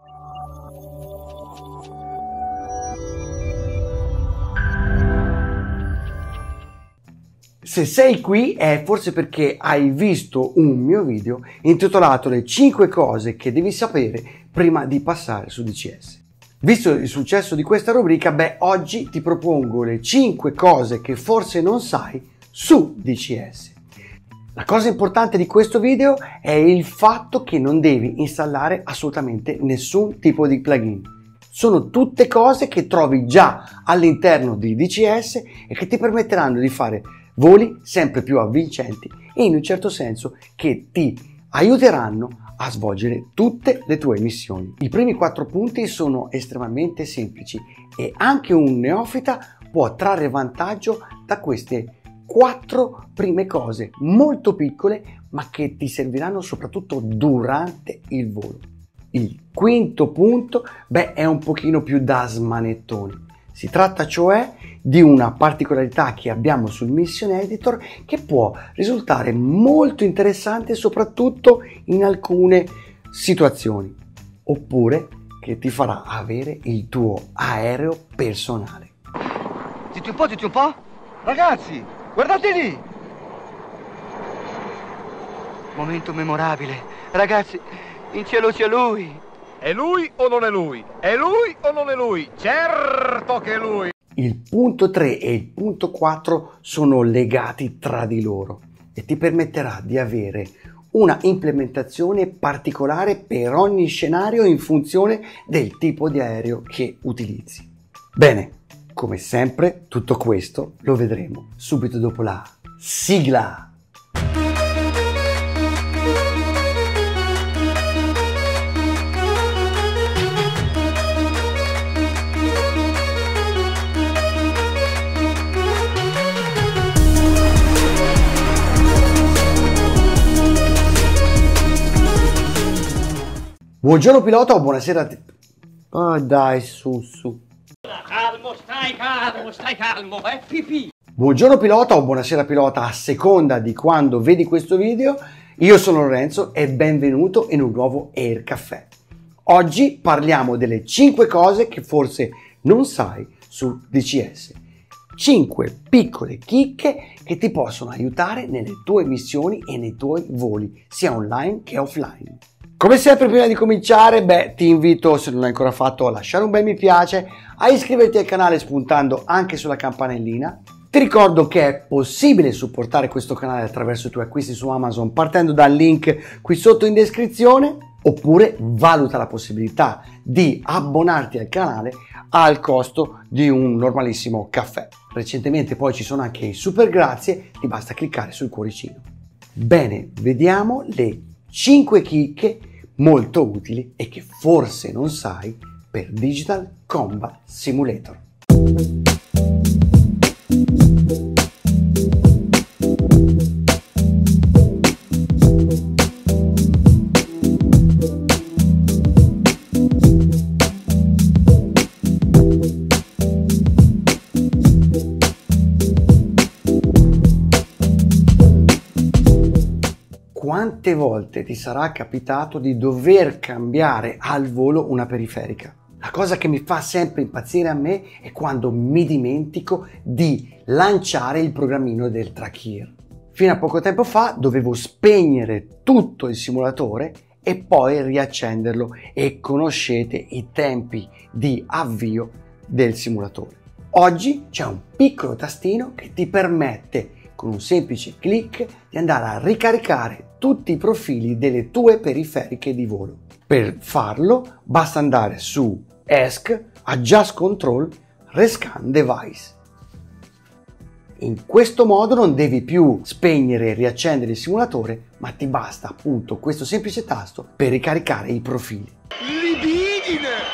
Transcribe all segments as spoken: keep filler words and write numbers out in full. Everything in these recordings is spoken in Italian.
Se sei qui è forse perché hai visto un mio video intitolato Le cinque cose che devi sapere prima di passare su D C S. Visto il successo di questa rubrica, beh, oggi ti propongo le cinque cose che forse non sai su D C S. La cosa importante di questo video è il fatto che non devi installare assolutamente nessun tipo di plugin. Sono tutte cose che trovi già all'interno di D C S e che ti permetteranno di fare voli sempre più avvincenti e in un certo senso che ti aiuteranno a svolgere tutte le tue missioni. I primi quattro punti sono estremamente semplici e anche un neofita può trarre vantaggio da queste quattro prime cose molto piccole ma che ti serviranno soprattutto durante il volo. Il quinto punto, beh, è un pochino più da smanettone. Si tratta cioè di una particolarità che abbiamo sul Mission Editor che può risultare molto interessante soprattutto in alcune situazioni, oppure che ti farà avere il tuo aereo personale. Zitti un po', zitti un po'. Ragazzi, guardate lì! Momento memorabile. Ragazzi, in cielo c'è lui. È lui o non è lui? È lui o non è lui? Certo che è lui! Il punto tre e il punto quattro sono legati tra di loro e ti permetterà di avere una implementazione particolare per ogni scenario in funzione del tipo di aereo che utilizzi. Bene, come sempre, tutto questo lo vedremo subito dopo la sigla! Buongiorno pilota o buonasera a te. Oh dai, su su. Calmo, stai calmo, stai calmo, eh, pipì. Buongiorno pilota o buonasera pilota, a seconda di quando vedi questo video. Io sono Lorenzo e benvenuto in un nuovo Air Caffè. Oggi parliamo delle cinque cose che forse non sai su D C S. cinque piccole chicche che ti possono aiutare nelle tue missioni e nei tuoi voli, sia online che offline. Come sempre, prima di cominciare, beh, ti invito, se non l'hai ancora fatto, a lasciare un bel mi piace, a iscriverti al canale spuntando anche sulla campanellina. Ti ricordo che è possibile supportare questo canale attraverso i tuoi acquisti su Amazon partendo dal link qui sotto in descrizione, oppure valuta la possibilità di abbonarti al canale al costo di un normalissimo caffè. Recentemente poi ci sono anche i super grazie, ti basta cliccare sul cuoricino. Bene, vediamo le cinque chicche molto utili e che forse non sai per Digital Combat Simulator. Quante volte ti sarà capitato di dover cambiare al volo una periferica? La cosa che mi fa sempre impazzire a me è quando mi dimentico di lanciare il programmino del Trackir. Fino a poco tempo fa dovevo spegnere tutto il simulatore e poi riaccenderlo e conoscete i tempi di avvio del simulatore. Oggi c'è un piccolo tastino che ti permette con un semplice clic di andare a ricaricare tutti i profili delle tue periferiche di volo. Per farlo basta andare su E S C, Adjust Control, Rescan Device. In questo modo non devi più spegnere e riaccendere il simulatore, ma ti basta appunto questo semplice tasto per ricaricare i profili. Libidine!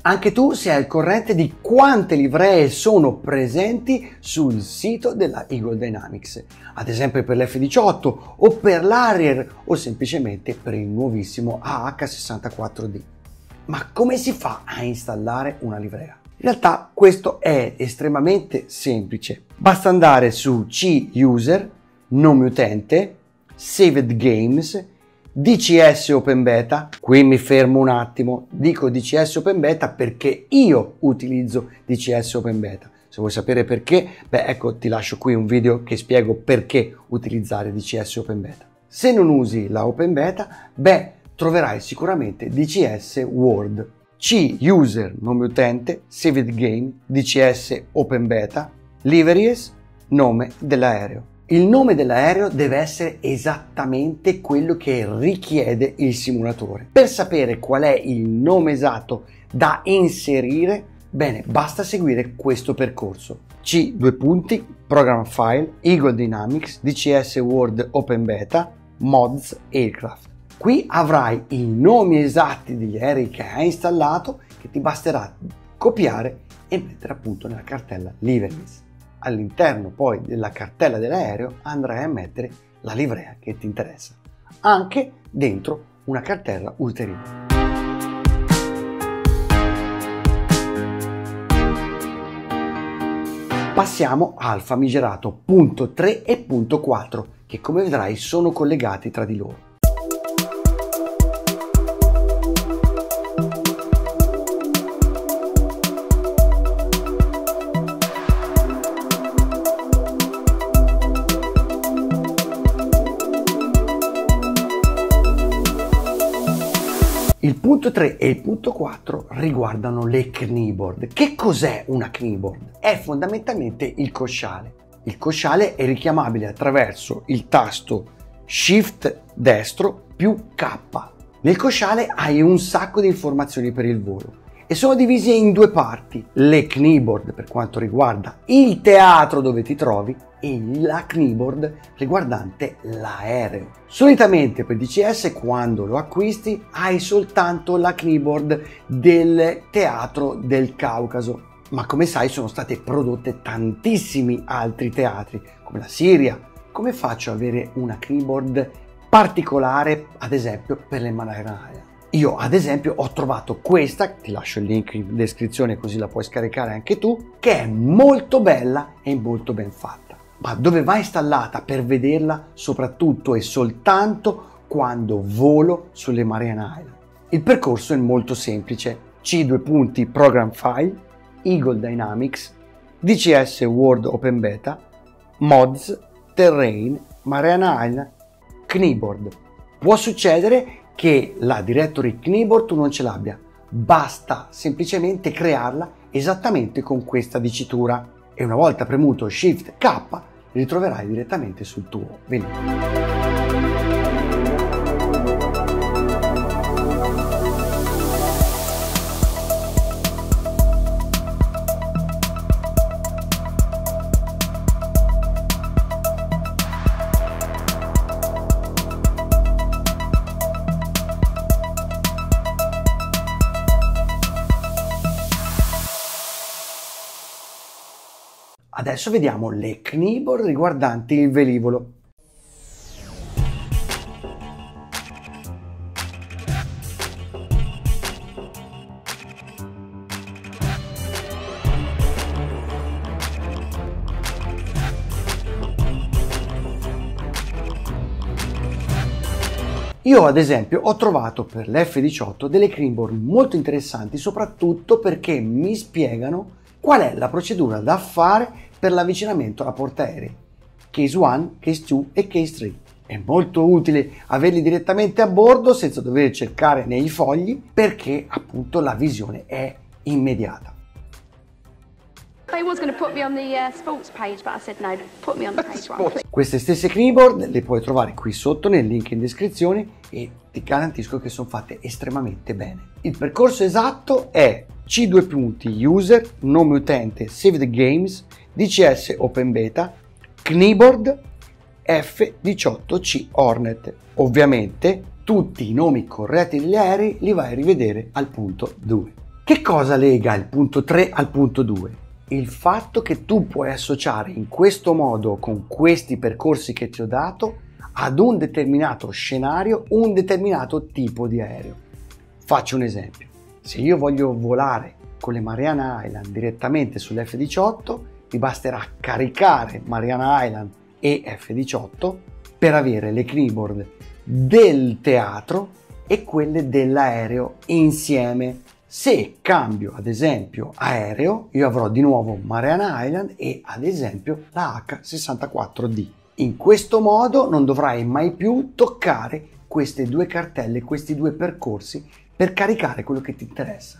Anche tu sei al corrente di quante livree sono presenti sul sito della Eagle Dynamics, ad esempio per l'F diciotto o per l'Harrier o semplicemente per il nuovissimo A H sessantaquattro D. Ma come si fa a installare una livrea? In realtà questo è estremamente semplice. Basta andare su C User, nome utente, Saved Games, D C S Open Beta. Qui mi fermo un attimo, dico D C S Open Beta perché io utilizzo D C S Open Beta. Se vuoi sapere perché, beh ecco, ti lascio qui un video che spiego perché utilizzare D C S Open Beta. Se non usi la Open Beta, beh, troverai sicuramente D C S World. C User, nome utente, Saved Game, D C S Open Beta, Liveries, nome dell'aereo. Il nome dell'aereo deve essere esattamente quello che richiede il simulatore. Per sapere qual è il nome esatto da inserire, bene, basta seguire questo percorso. C due punti, Program File, Eagle Dynamics, D C S World Open Beta, Mods Aircraft. Qui avrai i nomi esatti degli aerei che hai installato, che ti basterà copiare e mettere appunto nella cartella Liveries. All'interno poi della cartella dell'aereo andrai a mettere la livrea che ti interessa, anche dentro una cartella ulteriore. Passiamo al famigerato punto tre e punto quattro, che come vedrai sono collegati tra di loro. Il punto tre e il punto quattro riguardano le kneeboard. Che cos'è una kneeboard? È fondamentalmente il cosciale. Il cosciale è richiamabile attraverso il tasto Shift destro più K. Nel cosciale hai un sacco di informazioni per il volo e sono divise in due parti: le kneeboard per quanto riguarda il teatro dove ti trovi e la kneeboard riguardante l'aereo. Solitamente per D C S, quando lo acquisti, hai soltanto la kneeboard del teatro del Caucaso, ma come sai sono state prodotte tantissimi altri teatri come la Siria. Come faccio ad avere una kneeboard particolare, ad esempio per le Himalaya? Io ad esempio ho trovato questa, ti lascio il link in descrizione così la puoi scaricare anche tu, che è molto bella e molto ben fatta. Ma dove va installata per vederla soprattutto e soltanto quando volo sulle Mariana Island? Il percorso è molto semplice: C due punti Program File, Eagle Dynamics, D C S World Open Beta, Mods, Terrain, Mariana Island, Kneeboard. Può succedere che la directory Kneeboard tu non ce l'abbia, basta semplicemente crearla esattamente con questa dicitura e una volta premuto Shift K li ritroverai direttamente sul tuo velivolo. Adesso vediamo le kneeboard riguardanti il velivolo. Io ad esempio ho trovato per l'F diciotto delle kneeboard molto interessanti, soprattutto perché mi spiegano qual è la procedura da fare per l'avvicinamento alla portaerei, case uno, case due e case tre. È molto utile averli direttamente a bordo senza dover cercare nei fogli, perché appunto la visione è immediata. Queste stesse kneeboard le puoi trovare qui sotto nel link in descrizione e ti garantisco che sono fatte estremamente bene. Il percorso esatto è C due punti User, nome utente Saved Games, D C S Open Beta, Kneeboard, F diciotto C Hornet. Ovviamente tutti i nomi corretti degli aerei li vai a rivedere al punto due. Che cosa lega il punto tre al punto due? Il fatto che tu puoi associare in questo modo, con questi percorsi che ti ho dato, ad un determinato scenario, un determinato tipo di aereo. Faccio un esempio. Se io voglio volare con le Mariana Island direttamente sull'F diciotto, mi basterà caricare Mariana Island e F diciotto per avere le keyboard del teatro e quelle dell'aereo insieme. Se cambio ad esempio aereo, io avrò di nuovo Mariana Island e ad esempio la H sessantaquattro D. In questo modo non dovrai mai più toccare queste due cartelle, questi due percorsi per caricare quello che ti interessa.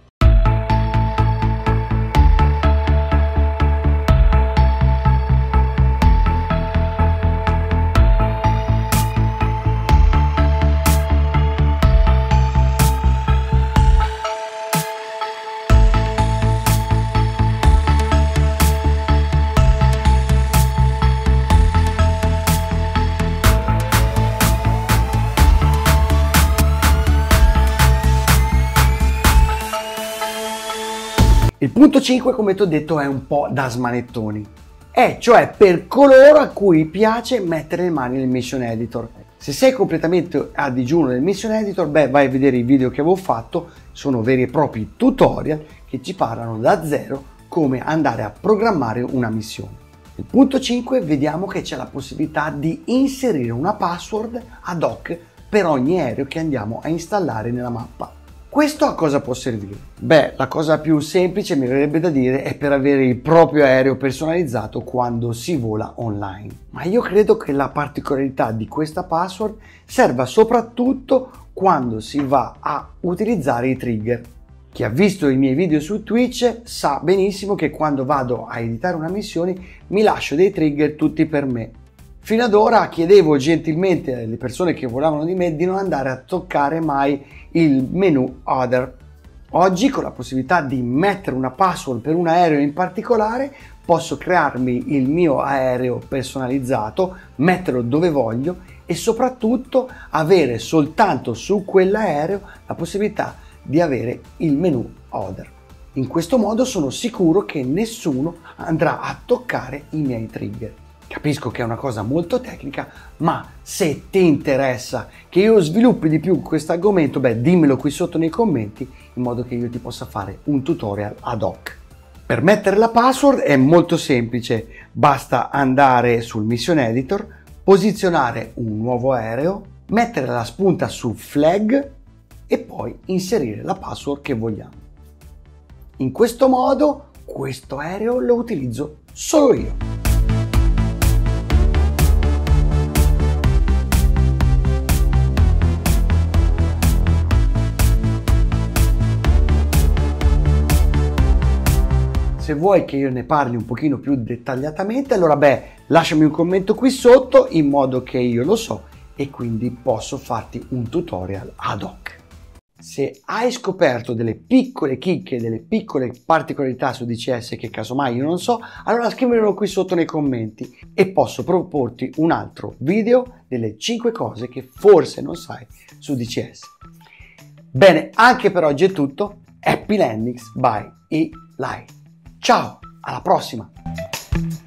Il punto cinque, come ti ho detto, è un po' da smanettoni, è cioè per coloro a cui piace mettere le mani nel Mission Editor. Se sei completamente a digiuno nel Mission Editor, beh, vai a vedere i video che avevo fatto, sono veri e propri tutorial che ci parlano da zero come andare a programmare una missione. Il punto cinque, vediamo che c'è la possibilità di inserire una password ad hoc per ogni aereo che andiamo a installare nella mappa. Questo a cosa può servire? Beh, la cosa più semplice, mi verrebbe da dire, è per avere il proprio aereo personalizzato quando si vola online. Ma io credo che la particolarità di questa password serva soprattutto quando si va a utilizzare i trigger. Chi ha visto i miei video su Twitch sa benissimo che quando vado a editare una missione mi lascio dei trigger tutti per me. Fino ad ora chiedevo gentilmente alle persone che volavano di me di non andare a toccare mai il menu Other. Oggi, con la possibilità di mettere una password per un aereo in particolare, posso crearmi il mio aereo personalizzato, metterlo dove voglio e soprattutto avere soltanto su quell'aereo la possibilità di avere il menu Other. In questo modo sono sicuro che nessuno andrà a toccare i miei trigger. Capisco che è una cosa molto tecnica, ma se ti interessa che io sviluppi di più questo argomento, beh, dimmelo qui sotto nei commenti in modo che io ti possa fare un tutorial ad hoc. Per mettere la password è molto semplice, basta andare sul Mission Editor, posizionare un nuovo aereo, mettere la spunta su flag e poi inserire la password che vogliamo. In questo modo questo aereo lo utilizzo solo io. Se vuoi che io ne parli un pochino più dettagliatamente, allora beh, lasciami un commento qui sotto in modo che io lo so e quindi posso farti un tutorial ad hoc. Se hai scoperto delle piccole chicche, delle piccole particolarità su D C S che casomai io non so, allora scrivimelo qui sotto nei commenti e posso proporti un altro video delle cinque cose che forse non sai su D C S. Bene, anche per oggi è tutto. Happy Landings by E-Light. Ciao, alla prossima!